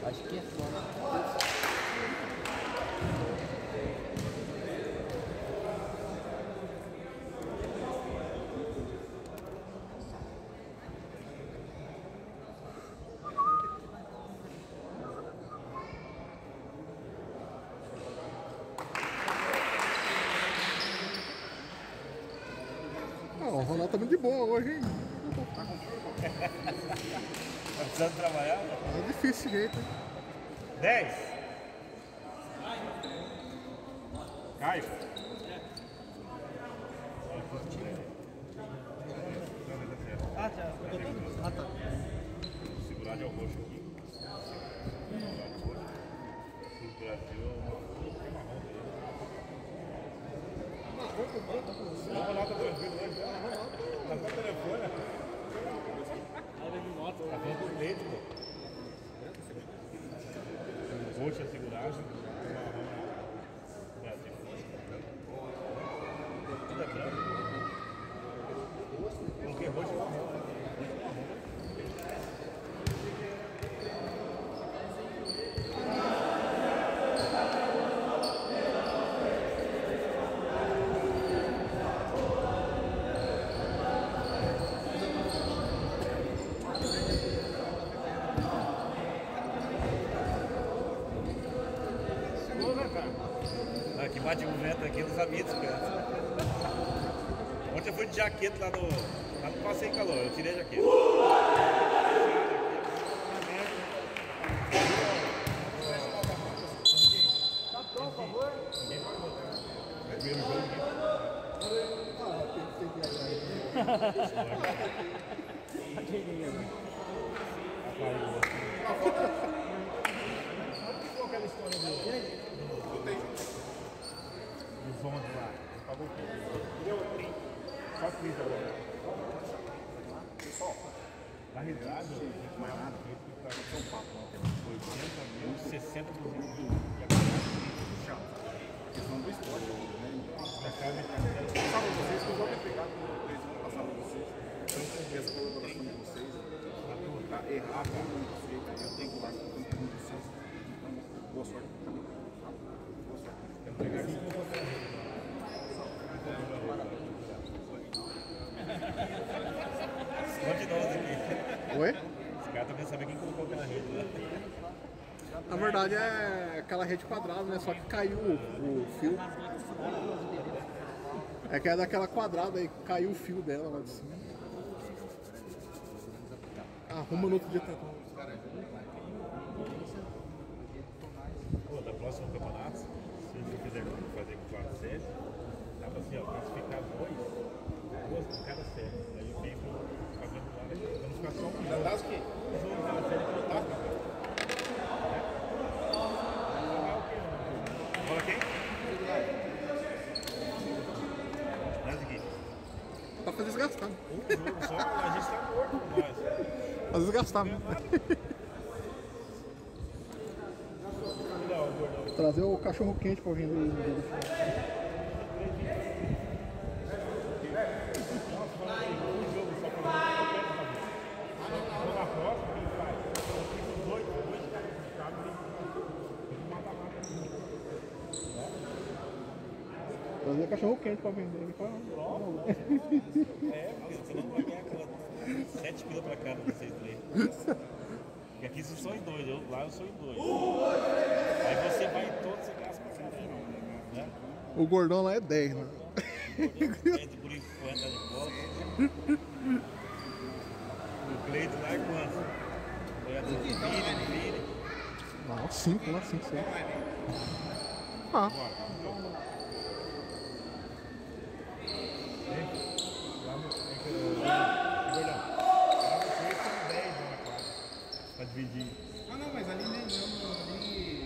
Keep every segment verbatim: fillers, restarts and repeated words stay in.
Acho que é só. O Ronaldo tá muito de boa hoje, hein? Tá precisando trabalhar? É difícil esse jeito, hein? dez. Caio. Ah, já. Ah, tá. Vou segurar de ao roxo aqui. Segurar de roxo. O Brasil é uma marrom dele. Não, Ronaldo tá tranquilo hoje. Tá no telefone. Tá falando com leite, pô. Roxo é seguragem. Brasil. Tudo é branco. Coloquei roxo e marrom. Que bate o vento aqui, eu não sabia disso, cara. Ontem eu fui de jaqueta lá no, lá no Passeio Calor, eu tirei a jaqueta. Tá pronto, por favor? É o primeiro jogo aqui. Qual aquela história do... Os onze lá, ele pagou tudo. Deu trinta. Só trinta agora. Na realidade, a gente vai lá aqui para São Paulo. oitenta mil, sessenta por cento mil. E agora é chato. A questão do esporte, né? Da casa de casa. Passava vocês, que eu já vou pegar com o preço que passava vocês. Eu não tenho essa colaboração de vocês. Tá errado, eu tenho que falar com vocês. Então, boa sorte. Boa sorte. Eu vou pegar aqui. Esconde nós aqui. Oi? Os caras estão querendo saber quem colocou aquela rede lá. Na verdade é aquela rede quadrada, né? Só que caiu o, o fio. É que é daquela quadrada aí, caiu o fio dela lá de cima. Arruma no outro dia. Tá... Pô, da próxima campeonato, se você quiser fazer com quatro séries, dá pra assim, ó, classificar dois, duas por cada série. Aí eu fico fazendo lá, pra não ficar só um. Já dá o quê? Os outros da série que eu tava. Bola quem? Traz aqui. Tá pra desgastar. Um jogo só, a gente tá morto com nós. Pra desgastar, né? Trazer o cachorro quente pra vender aí no dia do final. Trazer cachorro quente pra vender. Ele fala, é, porque você não vai ganhar aquela sete pila pra cada vocês três. Porque aqui vocês são em dois, eu, lá eu sou em dois. Aí você vai em todos, você gasta pra caramba, né? o gordão lá é dez, né? Cleito por enquanto tá de volta. O Cleito lá é quanto? Foi a do Vini, Vini. Não, cinco lá, cinco, seis. Ah. Pra dividir. Ah não, mas ali nem não, ali...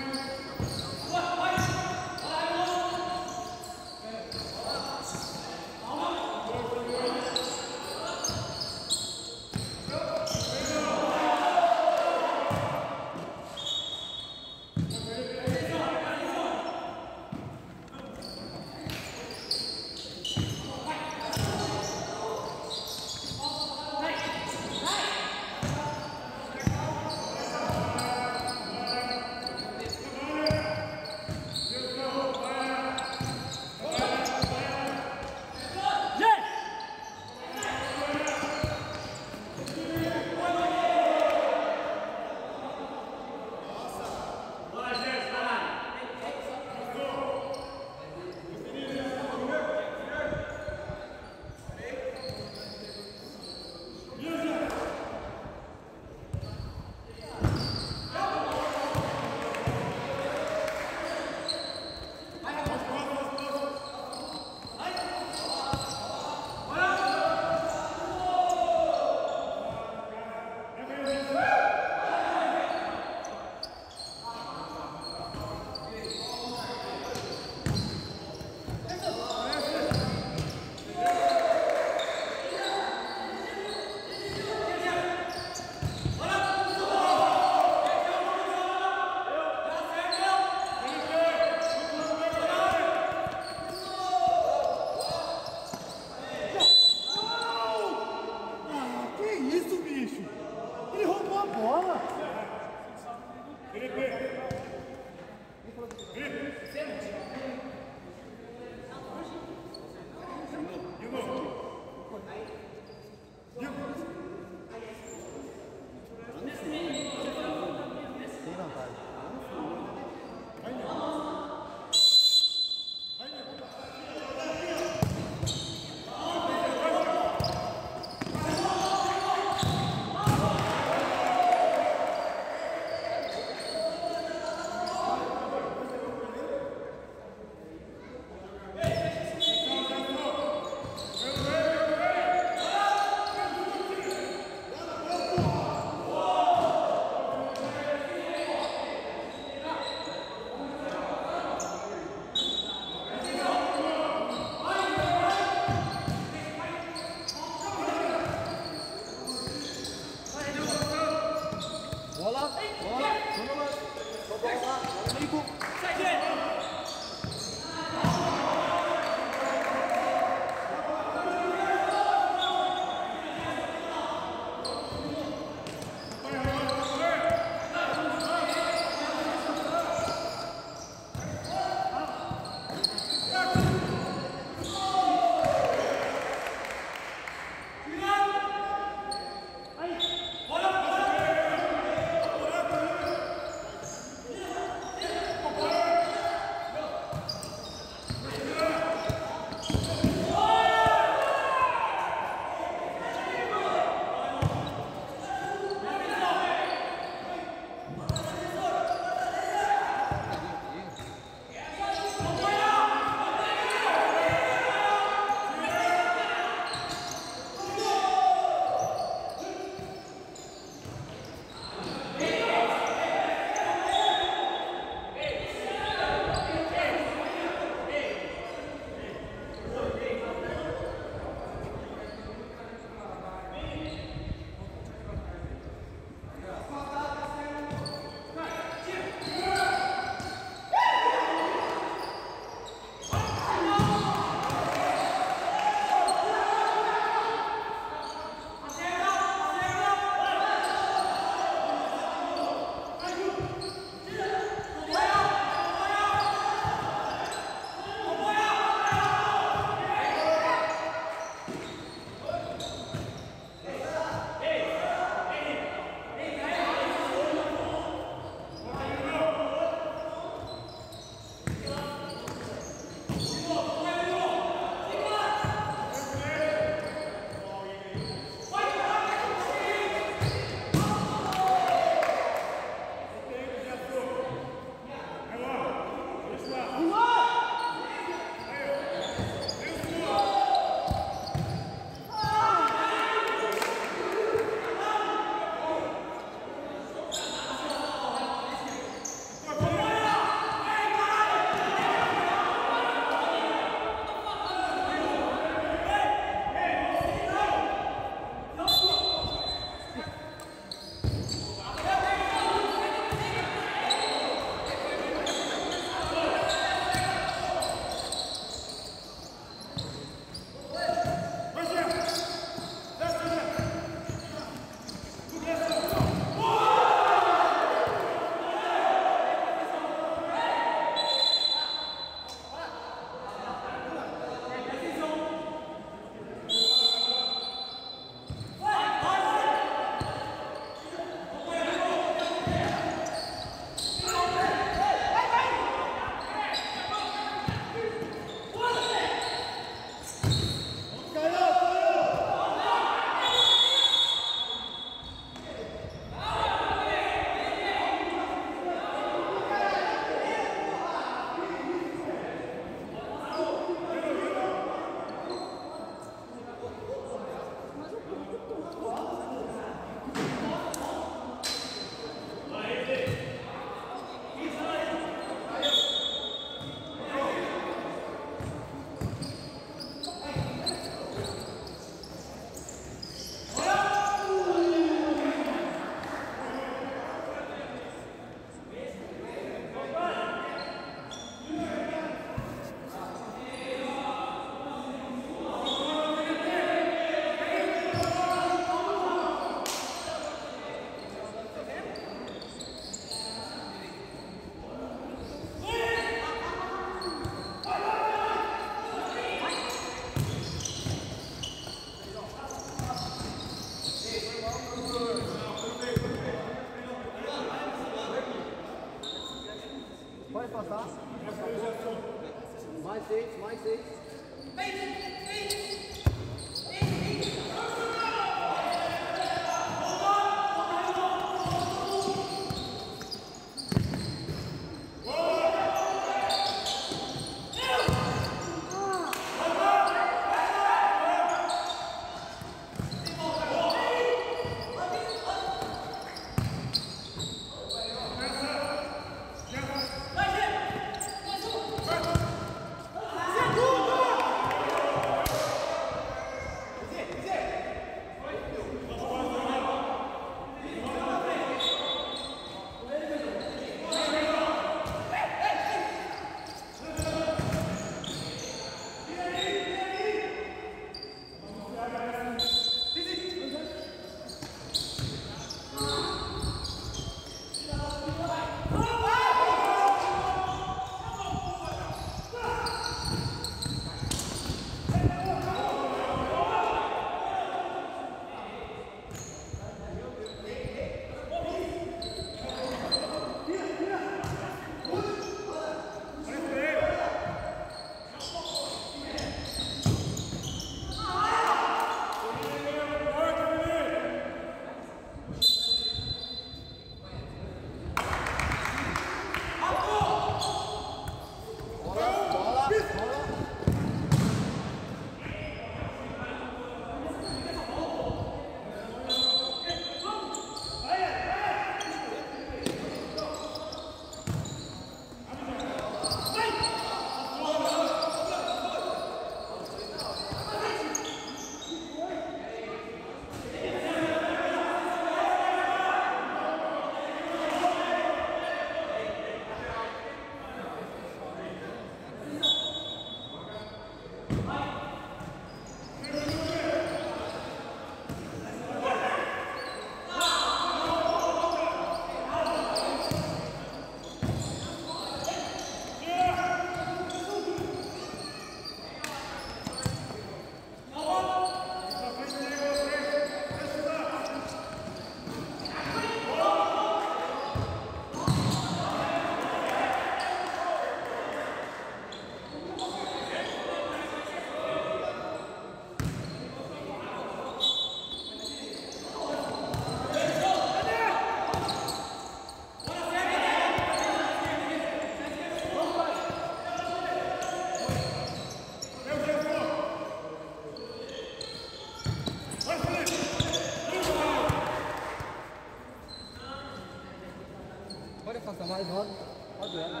Faz roda. Roda ela.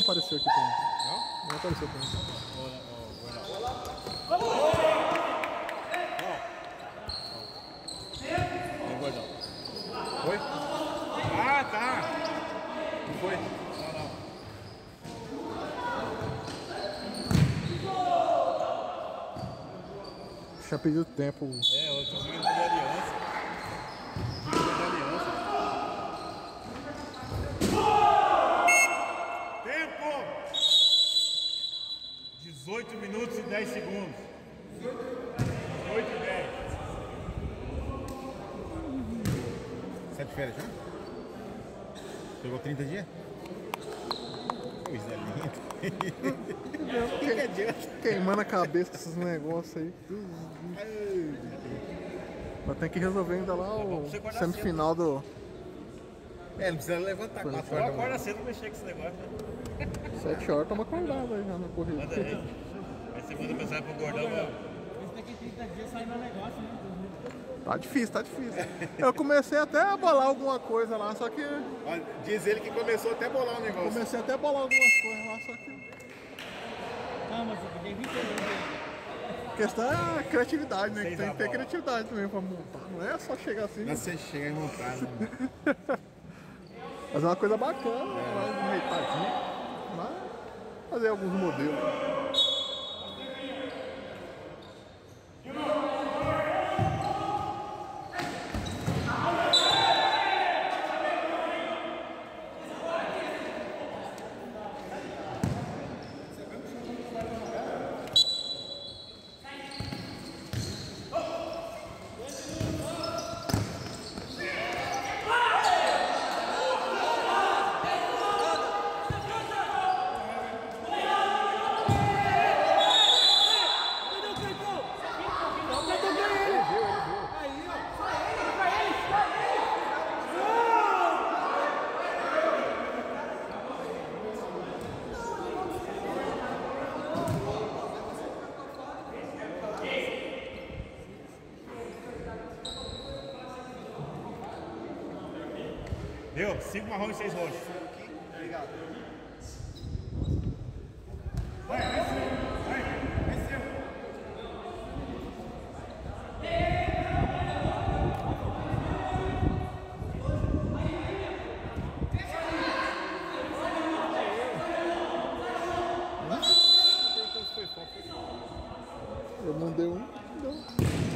apareceu aqui pra mim. Não? Não apareceu pra mim. Foi? Ah, tá! Não foi? Tinha pedido tempo. É, eu tô conseguindo fazer aliança. Fazer aliança. Tempo! dezoito minutos e dez segundos. dezoito e dez. Sai de férias já? Pegou trinta dias? Coisa linda. Que que adianta? Queimando a cabeça com esses negócios aí. Mas tem que resolver ainda lá o semifinal do. É, não precisa levantar quatro horas. Eu acordo cedo pra mexer com esse negócio. sete horas, toma acordado aí já na corrida. Manda aí. Aí você manda mensagem pro gordão. Esse daqui trinta dias sai no negócio, né? Tá difícil, tá difícil. Eu comecei até a bolar alguma coisa lá, só que. Olha, diz ele que começou até a bolar o negócio. Comecei até a bolar algumas coisas lá, só que. Não, mas eu peguei vinte anos. A questão é a criatividade, né? Que tem que ter criatividade também pra montar. Não é só chegar assim. Não, você chega e montar, né? Fazer uma coisa bacana, mais enjeitadinha. Mas fazer alguns modelos. Deu? Cinco marrons e seis roxos. Obrigado. Vai, vai ser. Vai, vai ser. Eu não dei um, deu um.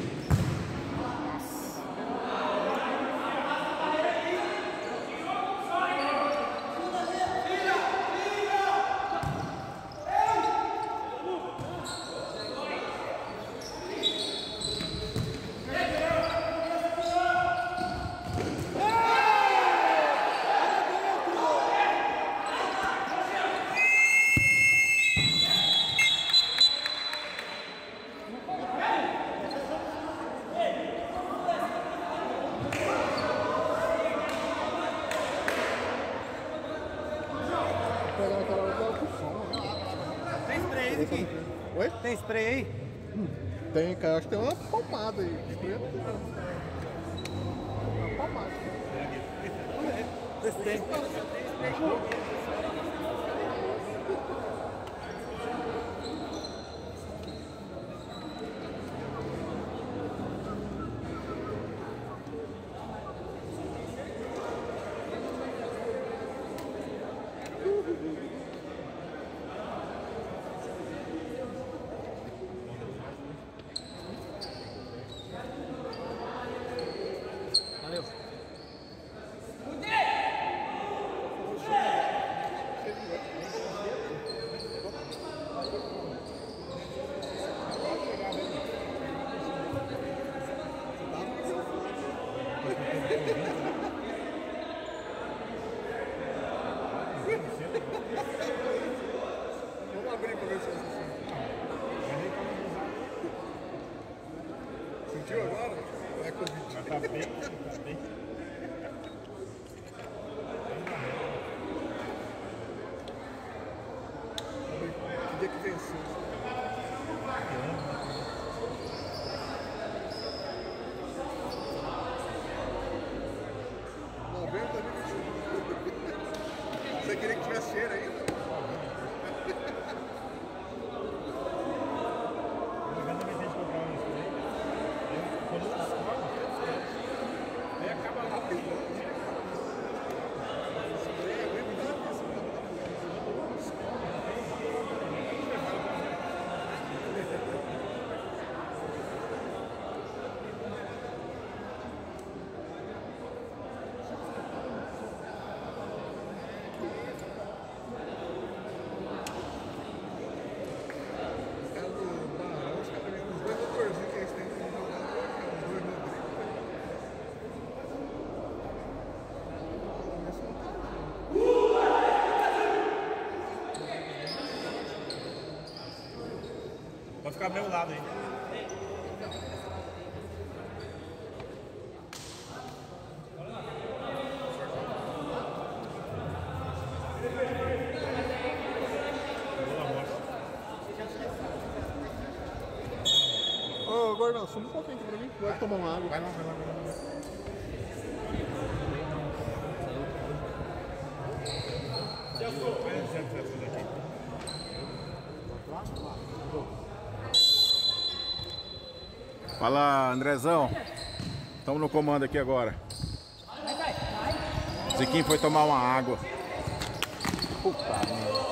Tem spray aí, aqui? Oi? Tem spray aí? Tem, cara. Acho que tem uma pomada aí. Uma pomada. Esse tem. Valeu. Vamos abrir pra ver se é assim. Sentiu agora? É Covid. Mas tá bem, tá bem. Que dia que venceu? novembro de dois mil e vinte e um. Você queria que tivesse cheiro ainda? Pode ficar do meu lado aí. Ô, Gordão, suma um pouquinho aqui pra mim. Vai tomar uma água. Vai lá, vai lá, vai lá. Fala, Andrezão. Estamos no comando aqui agora. Ziquinho foi tomar uma água. Puta merda.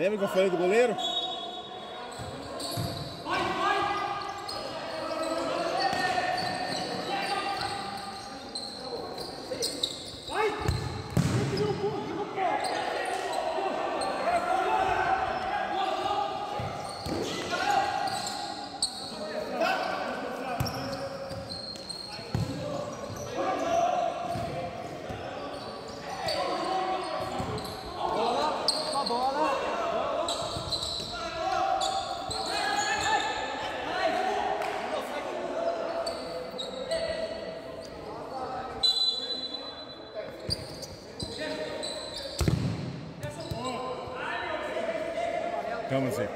Lembra que eu falei do goleiro? Vamos ver.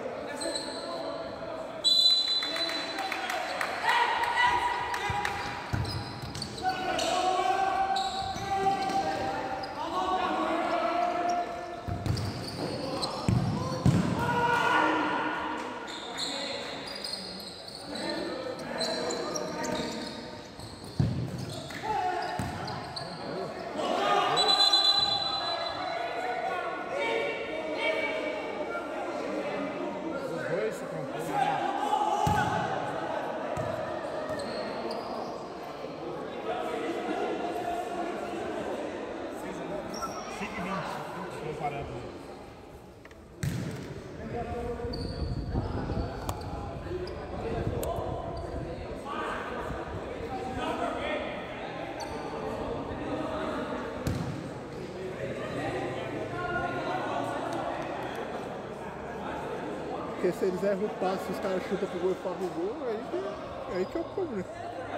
Porque se eles erram o passe, os caras chutam pro gol e fazem o gol, aí que, aí que é o problema.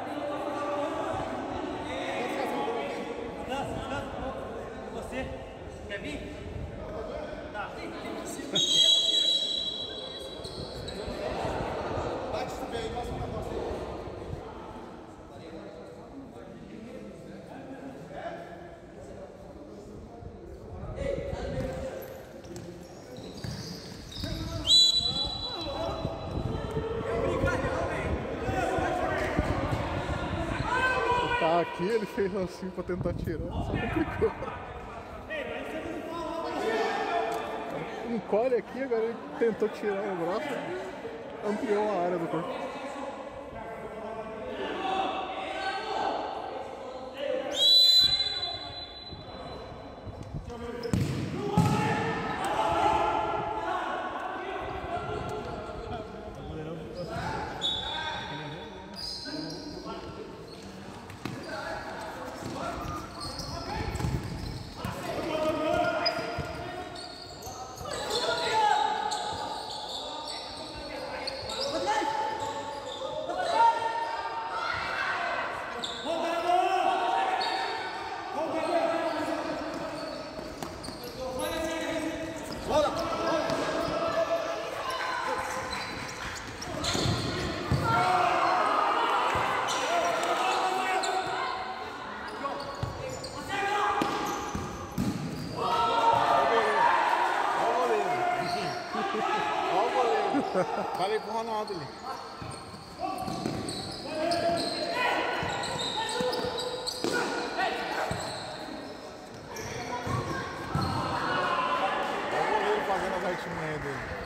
Você quer vir? Tá. Bate subir aí, passa pra você. Tá aqui, ele fez assim pra tentar tirar, só complicou. Encolhe aqui, agora ele tentou tirar o braço, ampliou a área do corpo. Falei pro Ronaldo ali. Olha o goleiro fazendo as artimanhas dele.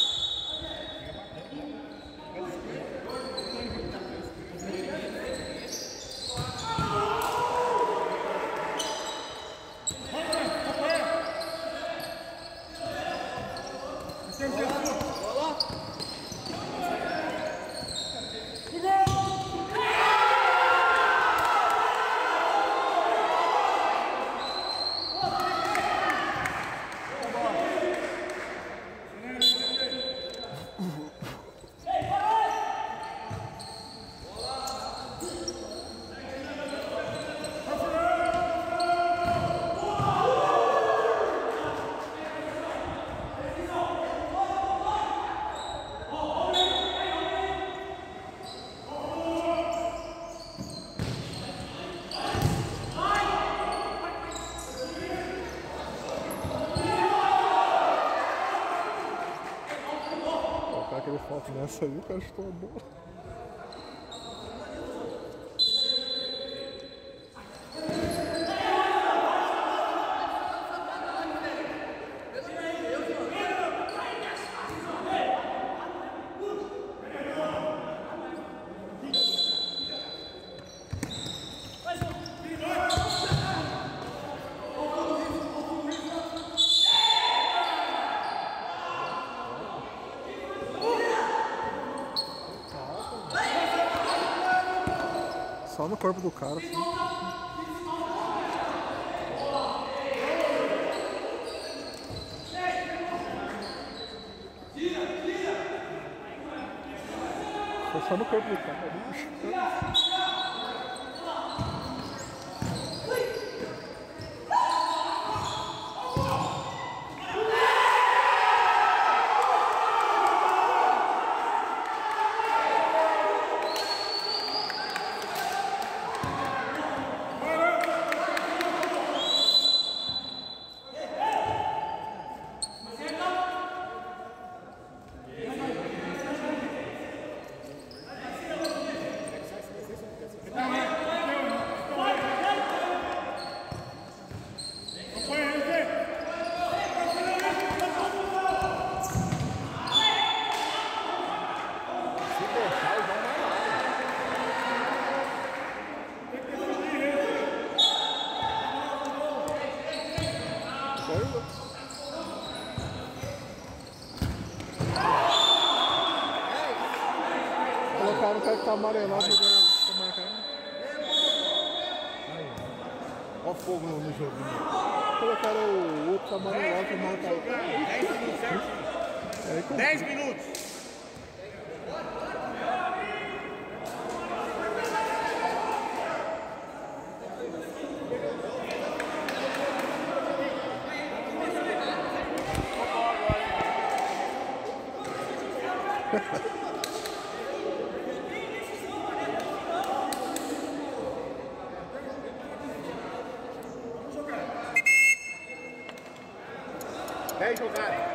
Aquele foto nessa aí, o cara chutou a bola. Só no corpo do cara, assim. Foi só no corpo do cara. Colocaram o cara que tá amarelado pra marcar. Olha o fogo no, no jogo. Colocaram o outro que tá amarelado pra marcar. dez minutos certo? dez minutos. dez jogadas.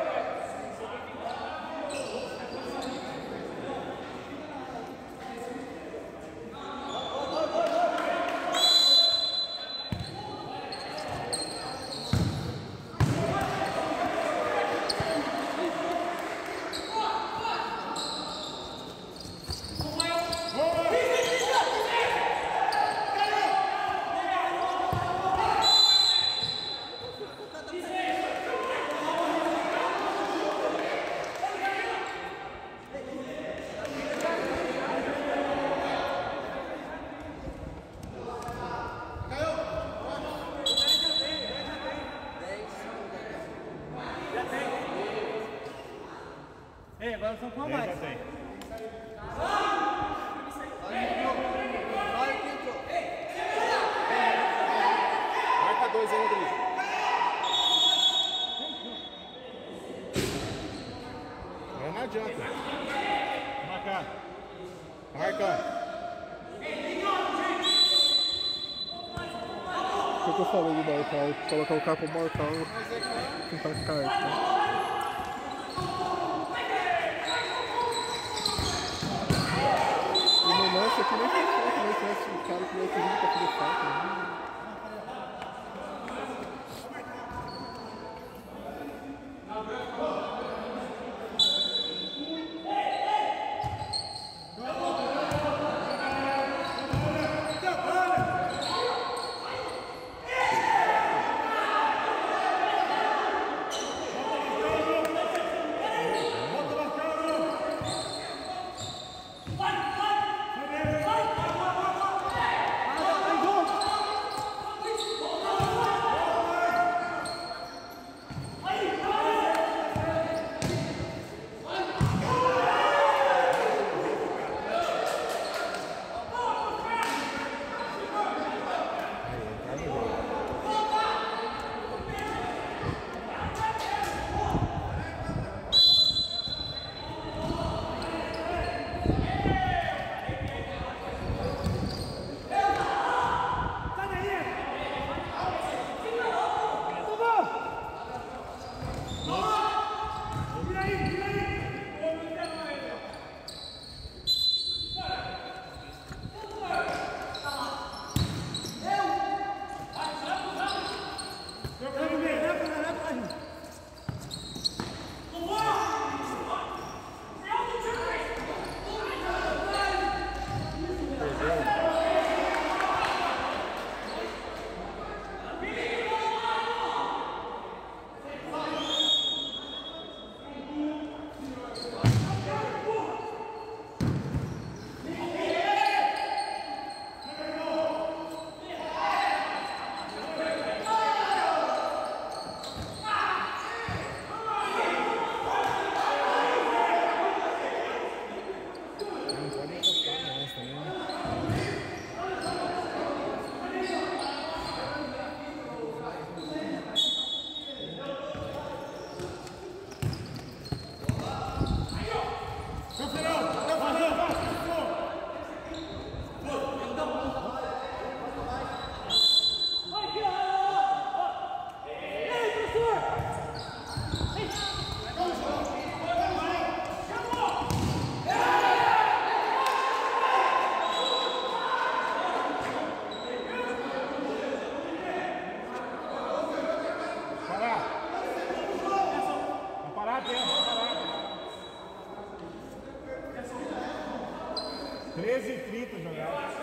Ei, agora são com a mais. Já tem. Marca dois aí, Rodrigo. Agora não adianta. Marcar. Marca. O que eu falei de marcar? Colocar o cara pra marcar o tentar cair. Né? E no lance aqui nem foi falta, né? Se tivesse o cara que vai correndo pra fazer falta, né? treze e trinta jogados.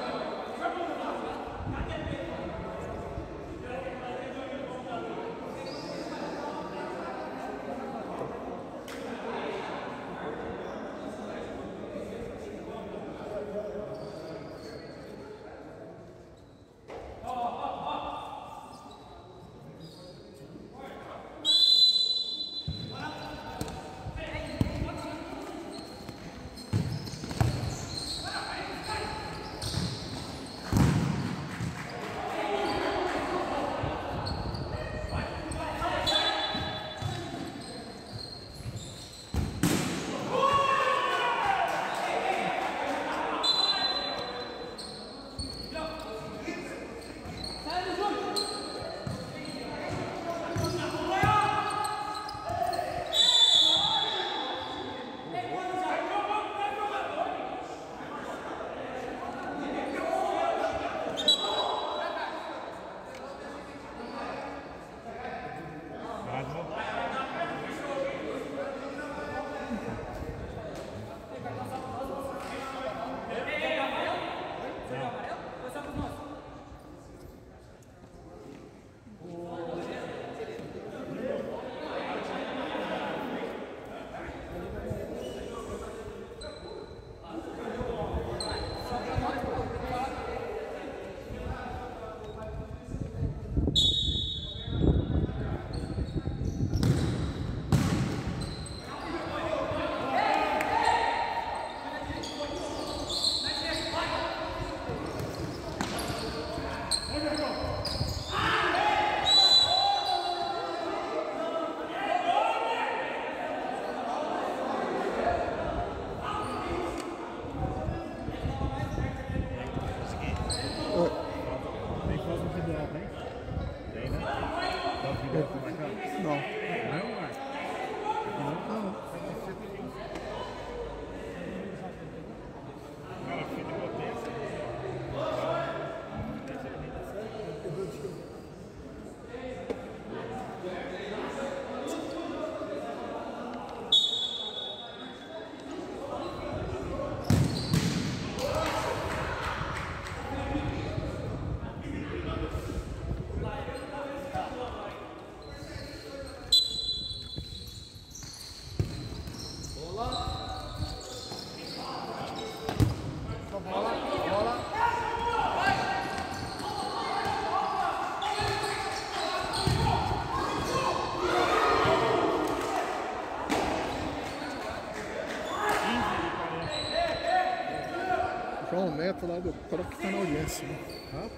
João Neto lá do Croc que tá na audiência. Né? Hã?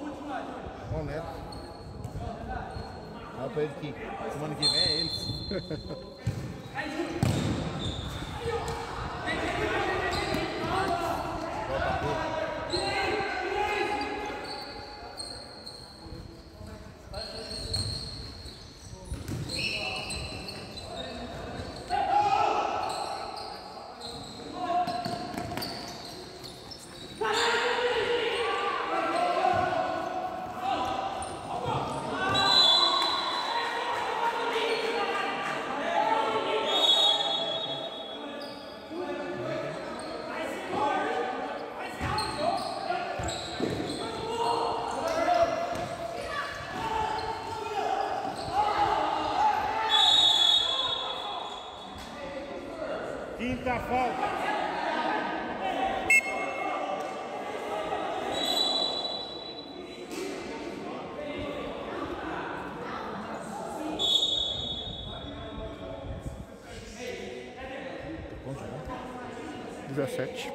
João Neto. Fala pra ele que semana que vem é eles. Quinta falta. dezessete.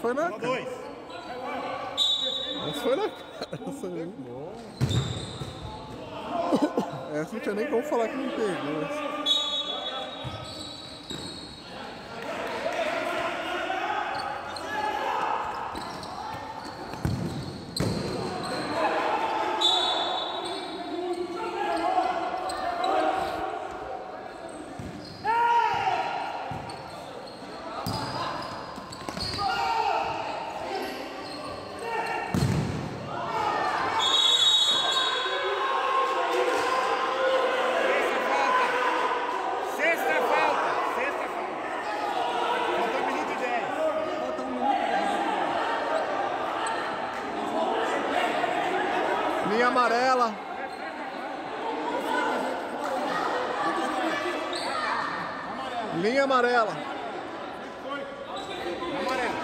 foi na Bola dois. Essa foi na cara. Essa aí. Essa não tinha nem como falar que não pegou. Sexta falta. Sexta falta. Falta um minuto e dez. Falta um minuto e Linha amarela. Linha amarela. Amarelo.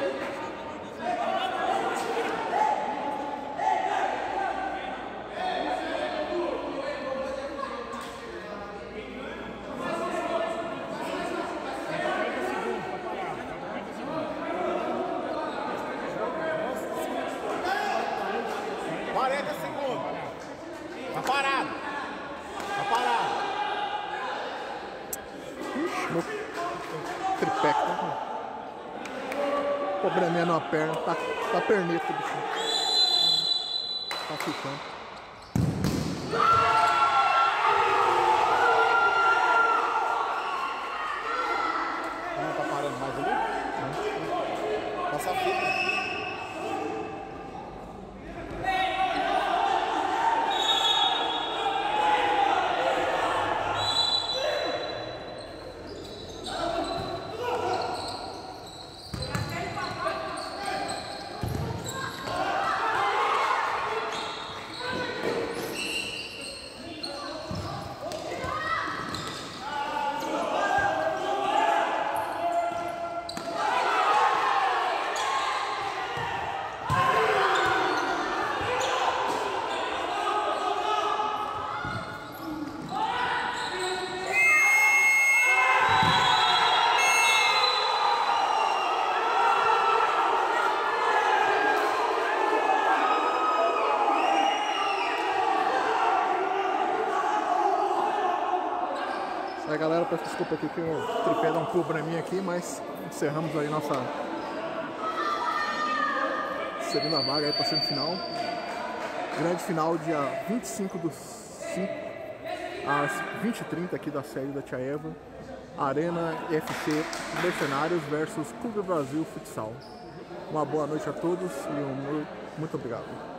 quarenta segundos. Tá parado. Tá parado. Meu tripé que tá com probleminha numa perna. Tá, tá perneta, bicho. Tá ficando. Não tá parando mais ali? Passa a fita. Aí galera, peço desculpa aqui que o tripé dá um probleminha aqui, mas encerramos aí nossa segunda vaga aí para semifinal. Grande final dia vinte e cinco do cinco às vinte e trinta aqui da sede da Tia Eva. Arena F C Mercenários versus Clube Brasil Futsal. Uma boa noite a todos e um muito obrigado.